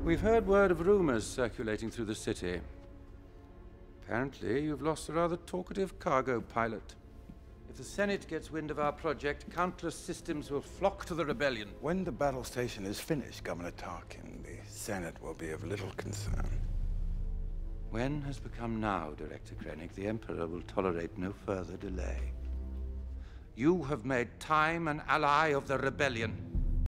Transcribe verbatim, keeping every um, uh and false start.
We've heard word of rumors circulating through the city. Apparently, you've lost a rather talkative cargo pilot. If the Senate gets wind of our project, countless systems will flock to the rebellion. When the battle station is finished, Governor Tarkin, the Senate will be of little concern. When has become now, Director Krennic. The Emperor will tolerate no further delay. You have made time an ally of the rebellion.